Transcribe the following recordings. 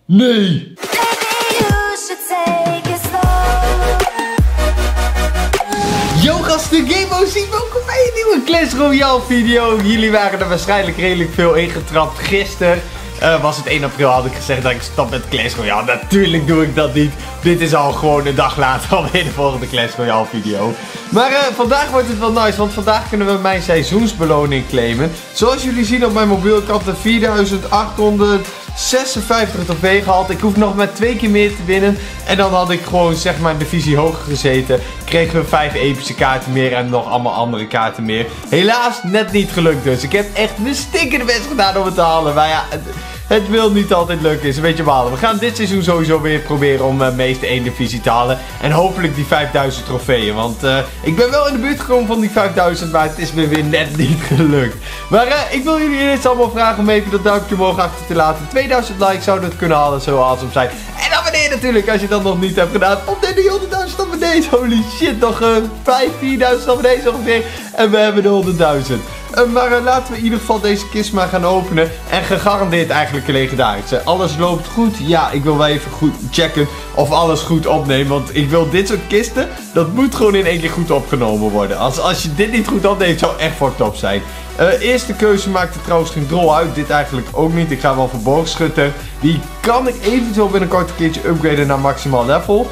Nee! Yo gasten, GameOC, welkom bij een nieuwe Clash Royale video. Jullie waren er waarschijnlijk redelijk veel ingetrapt. Gisteren was het 1 april, had ik gezegd dat ik stop met Clash Royale. Natuurlijk doe ik dat niet. Dit is al gewoon een dag later alweer de volgende Clash Royale video. Maar vandaag wordt het wel nice, want vandaag kunnen we mijn seizoensbeloning claimen. Zoals jullie zien op mijn mobiel, ik had de 4856 trofee gehaald. Ik hoef nog maar 2 keer meer te winnen. En dan had ik gewoon zeg maar een divisie hoger gezeten. Kregen we 5 epische kaarten meer en nog allemaal andere kaarten meer. Helaas net niet gelukt dus. Ik heb echt mijn stinkende best gedaan om het te halen. Maar ja, het wil niet altijd lukken, is een beetje balen. We gaan dit seizoen sowieso weer proberen om meeste 1 divisie te halen. En hopelijk die 5000 trofeeën. Want ik ben wel in de buurt gekomen van die 5000, maar het is me weer net niet gelukt. Maar ik wil jullie eerst allemaal vragen om even dat duimpje omhoog achter te laten. 2000 likes zouden het kunnen halen, zo awesome zijn. En abonneer natuurlijk als je dat nog niet hebt gedaan. Op de 100.000 abonnees, holy shit, nog 4.000 abonnees ongeveer. En we hebben de 100.000. Maar laten we in ieder geval deze kist maar gaan openen. En gegarandeerd eigenlijk een legendarische. Alles loopt goed. Ja, ik wil wel even goed checken of alles goed opneemt. Want ik wil dit soort kisten, dat moet gewoon in één keer goed opgenomen worden. Als je dit niet goed opneemt, zou echt fucked up zijn. Eerste keuze maakte trouwens geen drol uit. Dit eigenlijk ook niet. Ik ga wel voor boogschutter. Die kan ik eventueel binnenkort een keertje upgraden naar maximaal level.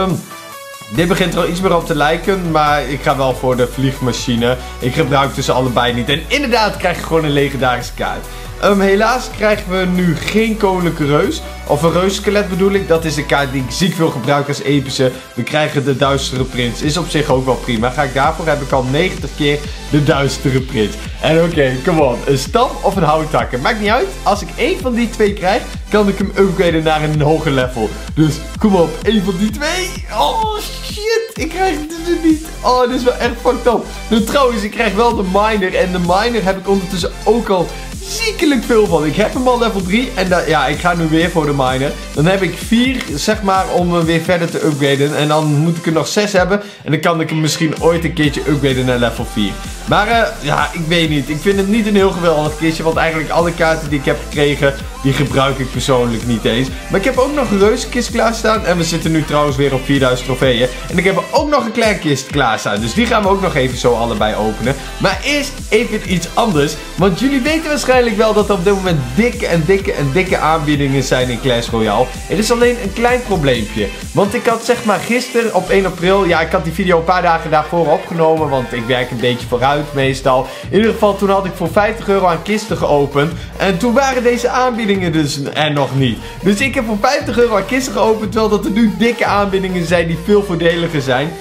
Dit begint er al iets meer op te lijken, maar ik ga wel voor de vliegmachine. Ik gebruik dus allebei niet. En inderdaad krijg je gewoon een legendarische kaart. Helaas krijgen we nu geen koninklijke reus. Of een reusskelet bedoel ik. Dat is de kaart die ik ziek wil gebruiken als epische. We krijgen de duistere prins. Is op zich ook wel prima. Ga ik daarvoor, heb ik al 90 keer de duistere prins. En oké, come on. Een stam of een houttakker. Maakt niet uit. Als ik één van die twee krijg, kan ik hem upgraden naar een hoger level. Dus kom op, één van die twee. Oh shit, ik krijg het dus niet. Oh, dit is wel echt fucked up. Nu trouwens, ik krijg wel de miner. En de miner heb ik ondertussen ook al ziekelijk veel van. Ik heb hem al level 3 en ja, ik ga nu weer voor de miner. Dan heb ik 4, zeg maar, om hem weer verder te upgraden. En dan moet ik er nog 6 hebben. En dan kan ik hem misschien ooit een keertje upgraden naar level 4. Maar ja, ik weet niet. Ik vind het niet een heel geweldig kistje. Want eigenlijk alle kaarten die ik heb gekregen, die gebruik ik persoonlijk niet eens. Maar ik heb ook nog een reuzenkist klaarstaan. En we zitten nu trouwens weer op 4000 trofeeën. En ik heb ook nog een kleinkist klaarstaan. Dus die gaan we ook nog even zo allebei openen. Maar eerst even iets anders. Want jullie weten waarschijnlijk wel dat er op dit moment dikke aanbiedingen zijn in Clash Royale. Er is alleen een klein probleempje. Want ik had zeg maar gisteren op 1 april... Ja, ik had die video een paar dagen daarvoor opgenomen. Want ik werk een beetje vooruit meestal. In ieder geval, toen had ik voor 50 euro aan kisten geopend. En toen waren deze aanbiedingen dus er nog niet. Dus ik heb voor 50 euro aan kisten geopend. Terwijl dat er nu dikke aanbiedingen zijn die veel voordeliger zijn.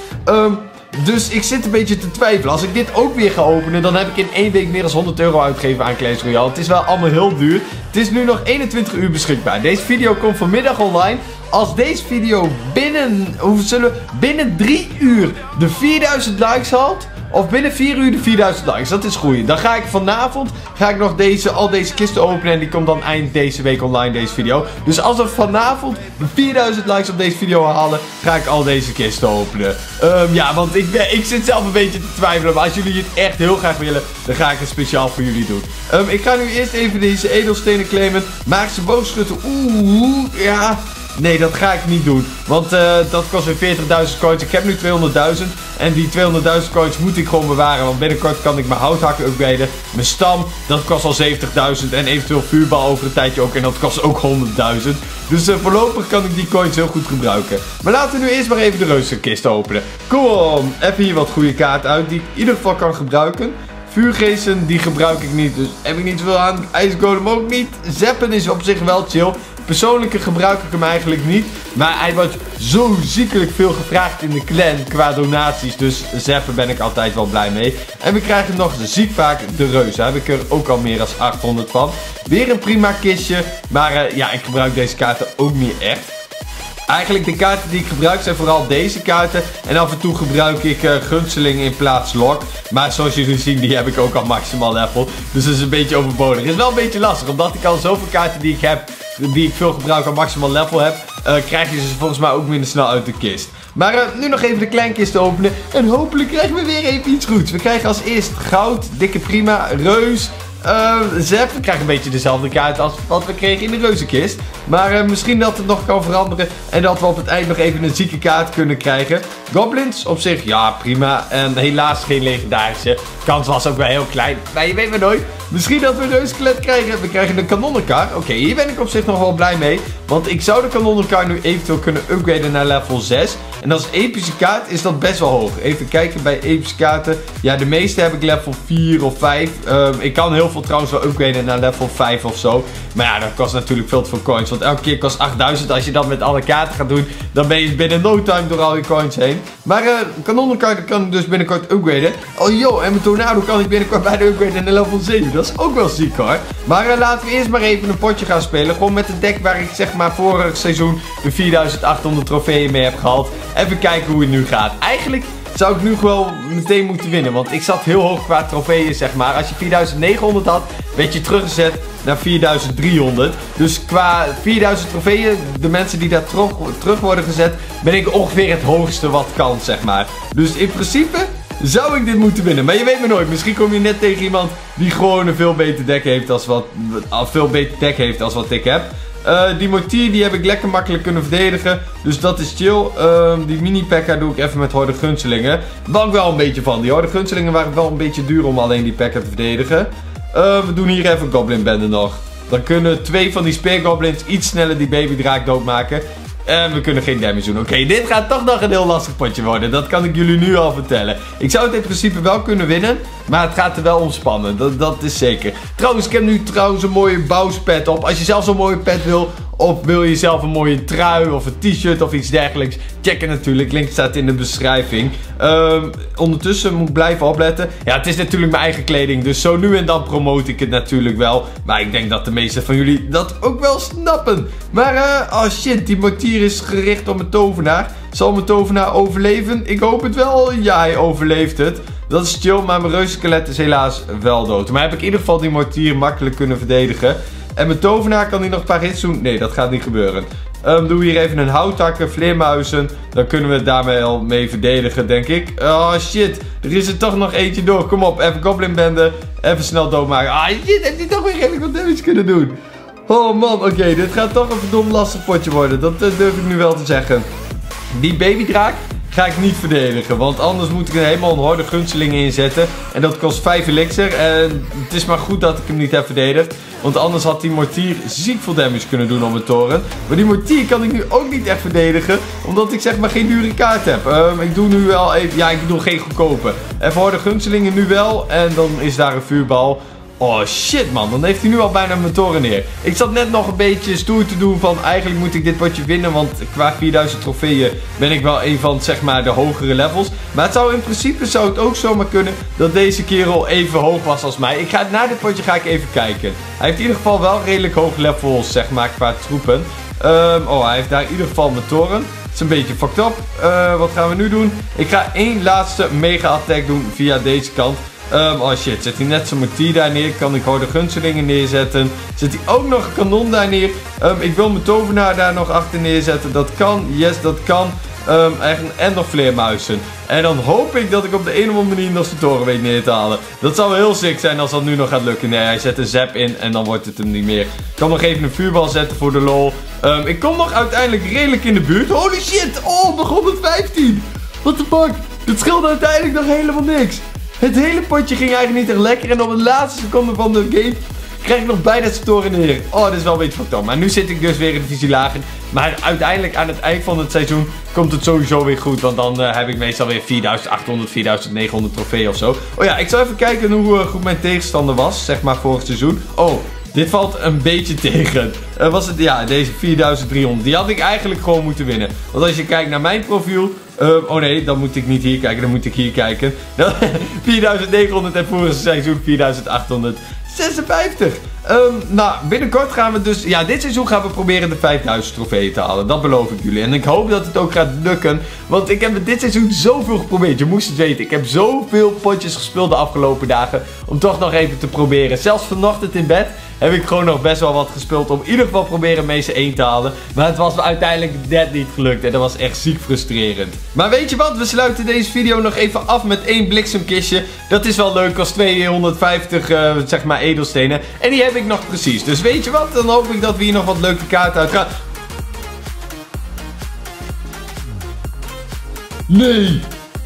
Dus ik zit een beetje te twijfelen. Als ik dit ook weer ga openen, dan heb ik in 1 week meer dan 100 euro uitgegeven aan Clash Royale. Het is wel allemaal heel duur. Het is nu nog 21 uur beschikbaar. Deze video komt vanmiddag online. Als deze video binnen 3 uur de 4000 likes haalt, of binnen 4 uur de 4000 likes, dat is goed. Dan ga ik vanavond nog al deze kisten openen. En die komt dan eind deze week online, deze video. Dus als we vanavond de 4000 likes op deze video halen, ga ik al deze kisten openen. Ja, want ik zit zelf een beetje te twijfelen. Maar als jullie het echt heel graag willen, dan ga ik het speciaal voor jullie doen. Ik ga nu eerst even deze edelstenen claimen. Magische boogschutter. Ja. Nee, dat ga ik niet doen. Want dat kost weer 40.000 coins. Ik heb nu 200.000. En die 200.000 coins moet ik gewoon bewaren. Want binnenkort kan ik mijn houthakken upgraden. Mijn stam, dat kost al 70.000. En eventueel vuurbal over een tijdje ook. En dat kost ook 100.000. Dus voorlopig kan ik die coins heel goed gebruiken. Maar laten we nu eerst maar even de reuzenkist openen. Kom, even hier wat goede kaarten uit. Die ik in ieder geval kan gebruiken. Vuurgeesten, die gebruik ik niet. Dus heb ik niet zoveel aan. IJsgolem ook niet. Zeppen is op zich wel chill. Persoonlijke gebruik ik hem eigenlijk niet. Maar hij wordt zo ziekelijk veel gevraagd in de clan qua donaties. Dus Zeppen ben ik altijd wel blij mee. En we krijgen nog ziek vaak de reus. Daar heb ik er ook al meer dan 800 van. Weer een prima kistje. Maar ja, ik gebruik deze kaarten ook niet echt. Eigenlijk de kaarten die ik gebruik zijn vooral deze kaarten. En af en toe gebruik ik gunsteling in plaats lok. Maar zoals jullie zien, die heb ik ook al maximaal level. Dus dat is een beetje overbodig. Het is wel een beetje lastig, omdat ik al zoveel kaarten die ik heb, die ik veel gebruik aan maximaal level heb, krijg je ze volgens mij ook minder snel uit de kist. Maar nu nog even de kleinkist openen. En hopelijk krijgen we weer even iets goeds. We krijgen als eerst goud, dikke prima, reus, Zep krijgt een beetje dezelfde kaart als wat we kregen in de reuzenkist. Maar misschien dat het nog kan veranderen. En dat we op het eind nog even een zieke kaart kunnen krijgen. Goblins op zich, ja prima. En helaas geen legendarische. Kans was ook wel heel klein. Maar je weet maar nooit. Misschien dat we een reuzenskelet krijgen. We krijgen een kanonenkar. Oké, hier ben ik op zich nog wel blij mee. Want ik zou de kanonenkar nu eventueel kunnen upgraden naar level 6. En als epische kaart is dat best wel hoog. Even kijken bij epische kaarten. Ja, de meeste heb ik level 4 of 5. Ik kan heel veel trouwens wel upgraden naar level 5 of zo. Maar ja, dat kost natuurlijk veel te veel coins. Want elke keer kost 8000. Als je dat met alle kaarten gaat doen, dan ben je binnen no time door al je coins heen. Maar kanonenkar kan ik dus binnenkort upgraden. Oh joh, en mijn tornado kan ik binnenkort bij de upgraden naar level 7. Dat is ook wel ziek hoor. Maar laten we eerst maar even een potje gaan spelen. Gewoon met het deck waar ik zeg maar vorig seizoen de 4800 trofeeën mee heb gehaald. Even kijken hoe het nu gaat. Eigenlijk zou ik nu gewoon meteen moeten winnen. Want ik zat heel hoog qua trofeeën, zeg maar. Als je 4900 had, werd je teruggezet naar 4300. Dus qua 4000 trofeeën, de mensen die daar terug worden gezet, ben ik ongeveer het hoogste wat kan, zeg maar. Dus in principe zou ik dit moeten winnen. Maar je weet maar nooit. Misschien kom je net tegen iemand die gewoon een veel beter deck heeft als wat ik heb. Die mortier die heb ik lekker makkelijk kunnen verdedigen. Dus dat is chill. Die mini-pekka doe ik even met horde gunselingen. Daar ben ik wel een beetje van. Die horde gunselingen waren wel een beetje duur om alleen die pekka te verdedigen. We doen hier even goblin bende nog. Dan kunnen 2 van die speergoblins iets sneller die babydraak doodmaken. En we kunnen geen damage doen. Oké, dit gaat toch nog een heel lastig potje worden. Dat kan ik jullie nu al vertellen. Ik zou het in principe wel kunnen winnen. Maar het gaat er wel om spannen. Dat is zeker. Trouwens, ik heb nu een mooie bouwspet op. Als je zelf zo'n mooie pet wil, of wil je zelf een mooie trui of een t-shirt of iets dergelijks, check het natuurlijk. Link staat in de beschrijving. Ondertussen moet ik blijven opletten. Ja, het is natuurlijk mijn eigen kleding. Dus zo nu en dan promote ik het natuurlijk wel. Maar ik denk dat de meeste van jullie dat ook wel snappen. Maar, oh shit, die mortier is gericht op mijn tovenaar. Zal mijn tovenaar overleven? Ik hoop het wel. Ja, hij overleeft het. Dat is chill, maar mijn reuzenskelet is helaas wel dood. Maar heb ik in ieder geval die mortier makkelijk kunnen verdedigen. En mijn tovenaar, kan hij nog een paar hits doen? Nee, dat gaat niet gebeuren. Doe hier even een houtakken, vleermuizen. Dan kunnen we het daarmee al mee verdedigen, denk ik. Oh shit, er is er toch nog eentje door. Kom op, even goblin bende. Even snel doodmaken. Ah shit, heeft hij toch weer redelijk wat damage kunnen doen. Oh man, oké, dit gaat toch een verdomd lastig potje worden. Dat durf ik nu wel te zeggen. Die babydraak ga ik niet verdedigen, want anders moet ik er helemaal een horde gunselingen inzetten. En dat kost 5 elixir. En het is maar goed dat ik hem niet heb verdedigd. Want anders had die mortier ziek veel damage kunnen doen op mijn toren. Maar die mortier kan ik nu ook niet echt verdedigen, omdat ik zeg maar geen dure kaart heb. Ik doe nu wel even, ja, ik bedoel geen goedkope. Even horde gunselingen nu wel. En dan is daar een vuurbal. Oh shit man, dan heeft hij nu al bijna mijn toren neer. Ik zat net nog een beetje stoer te doen van eigenlijk moet ik dit potje winnen. Want qua 4000 trofeeën ben ik wel een van zeg maar de hogere levels. Maar het zou in principe het ook zomaar kunnen dat deze kerel even hoog was als mij. Na dit potje ga ik even kijken. Hij heeft in ieder geval wel redelijk hoog levels zeg maar qua troepen. Hij heeft daar in ieder geval mijn toren. Het is een beetje fucked up. Wat gaan we nu doen? Ik ga één laatste mega attack doen via deze kant. Oh shit, zet hij net zijn mortier daar neer. Kan ik horde gunselingen neerzetten. Zet hij ook nog een kanon daar neer. Ik wil mijn tovenaar daar nog achter neerzetten. Dat kan, yes dat kan. En nog vleermuizen. En dan hoop ik dat ik op de een of andere manier nog zijn toren weet neer te halen. Dat zou wel heel sick zijn als dat nu nog gaat lukken. Nee, hij zet een zap in en dan wordt het hem niet meer. Ik kan nog even een vuurbal zetten voor de lol. Ik kom nog uiteindelijk redelijk in de buurt. Holy shit, oh, nog 115. What the fuck? Dat scheelde uiteindelijk nog helemaal niks. Het hele potje ging eigenlijk niet echt lekker. En op de laatste seconde van de game krijg ik nog bijna zijn toren neer. Oh, dat is wel een beetje fucked up. Maar nu zit ik dus weer in de divisie lager. Maar uiteindelijk aan het eind van het seizoen komt het sowieso weer goed. Want dan heb ik meestal weer 4800, 4900 trofeeën of zo. Oh ja, ik zal even kijken hoe goed mijn tegenstander was. Zeg maar vorig seizoen. Oh, dit valt een beetje tegen. Was het, ja, deze 4300. Die had ik eigenlijk gewoon moeten winnen. Want als je kijkt naar mijn profiel. Oh nee, dan moet ik niet hier kijken, dan moet ik hier kijken. 4900 en vorig seizoen 4856. Nou, binnenkort gaan we dus... Ja, dit seizoen gaan we proberen de 5000 trofeeën te halen. Dat beloof ik jullie. En ik hoop dat het ook gaat lukken. Want ik heb dit seizoen zoveel geprobeerd. Je moest het weten. Ik heb zoveel potjes gespeeld de afgelopen dagen. Om toch nog even te proberen. Zelfs vanochtend in bed heb ik gewoon nog best wel wat gespeeld om in ieder geval proberen Mesa 1 te halen. Maar het was me uiteindelijk net niet gelukt en dat was echt ziek frustrerend. Maar weet je wat, we sluiten deze video nog even af met 1 bliksemkistje. Dat is wel leuk, als 250 zeg maar edelstenen. En die heb ik nog precies. Dus weet je wat, dan hoop ik dat we hier nog wat leuke kaarten uit gaan. Nee.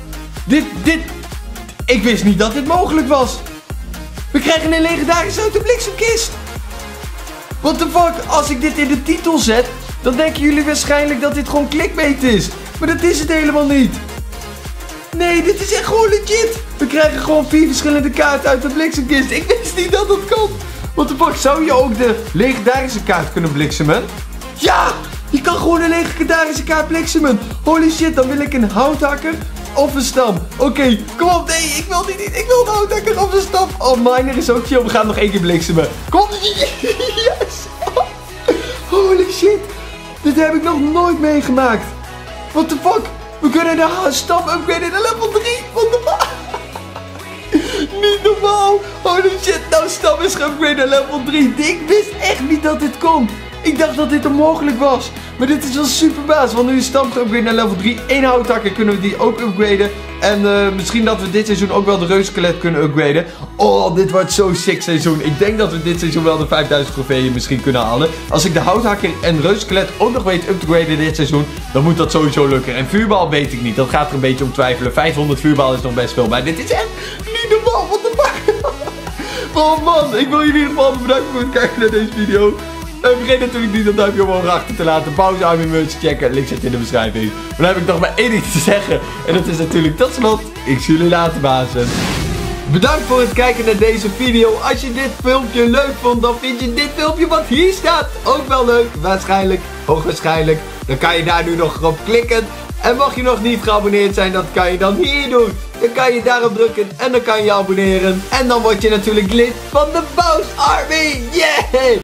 Ik wist niet dat dit mogelijk was. We krijgen een legendarische uit de bliksemkist. What the fuck? Als ik dit in de titel zet, dan denken jullie waarschijnlijk dat dit gewoon clickbait is. Maar dat is het helemaal niet. Nee, dit is echt gewoon legit. We krijgen gewoon 4 verschillende kaarten uit de bliksemkist. Ik wist niet dat dat kon. What the fuck? Zou je ook de legendarische kaart kunnen bliksemen? Ja! Je kan gewoon een legendarische kaart bliksemen. Holy shit, dan wil ik een houthakker of een stam. Oké, kom op. Nee, ik wil die niet. Ik wil een houthakker of een stam. Oh, miner is ook chill. We gaan nog 1 keer bliksemen. Kom. Yes. Holy shit. Dit heb ik nog nooit meegemaakt. What the fuck? We kunnen de stam upgraden naar level 3. What the fuck? Niet normaal. Holy shit. Nou, stam is geupgrade naar level 3. Ik wist echt niet dat dit kon. Ik dacht dat dit onmogelijk was. Maar dit is wel super baas. Want nu is stam geupgrade naar level 3. 1 houthakker kunnen we die ook upgraden. En misschien dat we dit seizoen ook wel de reusskelet kunnen upgraden. Oh, dit wordt zo'n sick seizoen. Ik denk dat we dit seizoen wel de 5000 trofeeën misschien kunnen halen. Als ik de houthakker en reusskelet ook nog weet up te graden dit seizoen, dan moet dat sowieso lukken. En vuurbal weet ik niet. Dat gaat er een beetje om twijfelen. 500 vuurbal is nog best veel. Maar dit is echt niet normaal. Wat de fuck? Oh man, ik wil jullie in ieder geval bedanken voor het kijken naar deze video. Vergeet natuurlijk niet dat duimpje omhoog achter te laten. Pauze aan mijn merch checken. Link zit in de beschrijving. Maar dan heb ik nog maar 1 ding te zeggen. En dat is natuurlijk tot slot. Ik zie jullie later, bazen. Bedankt voor het kijken naar deze video. Als je dit filmpje leuk vond, dan vind je dit filmpje wat hier staat ook wel leuk. Waarschijnlijk, hoogwaarschijnlijk. Dan kan je daar nu nog op klikken. En mocht je nog niet geabonneerd zijn, dat kan je dan hier doen. Dan kan je daarop drukken en dan kan je abonneren. En dan word je natuurlijk lid van de Boos Army. Yeah!